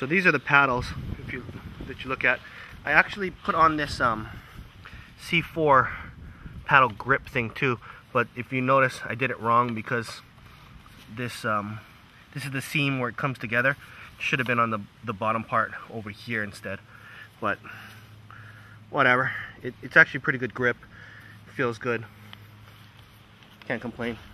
So these are the paddles that you look at. I actually put on this C4 paddle grip thing too, but if you notice, I did it wrong because this is the seam where it comes together. It should have been on the bottom part over here instead, but whatever. It's actually pretty good grip. Feels good. Can't complain.